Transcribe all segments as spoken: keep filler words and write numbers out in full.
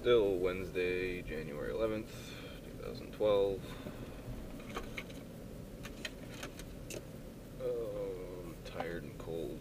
Still Wednesday, January eleventh, two thousand twelve. Oh, I'm tired and cold.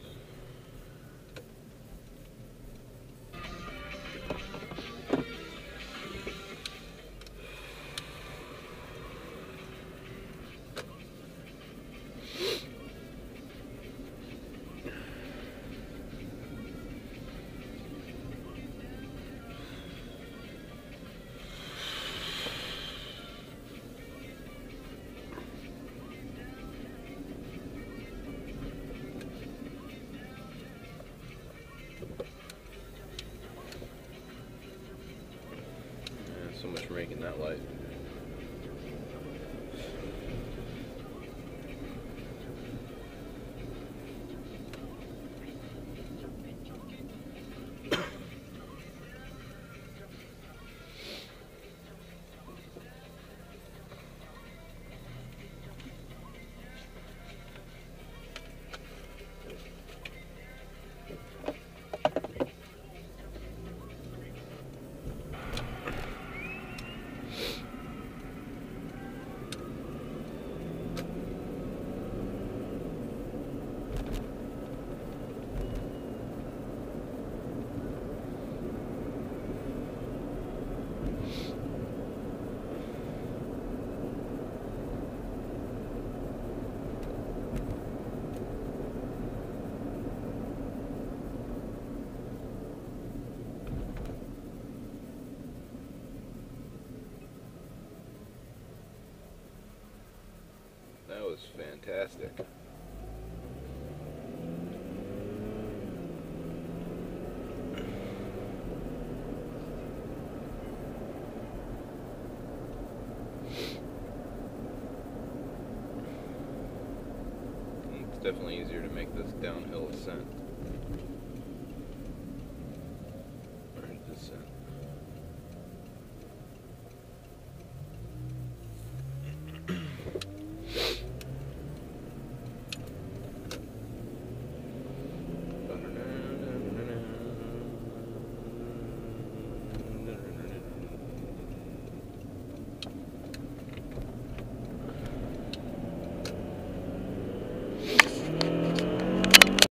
So much for making that light. That was fantastic. It's definitely easier to make this downhill ascent. Or descent.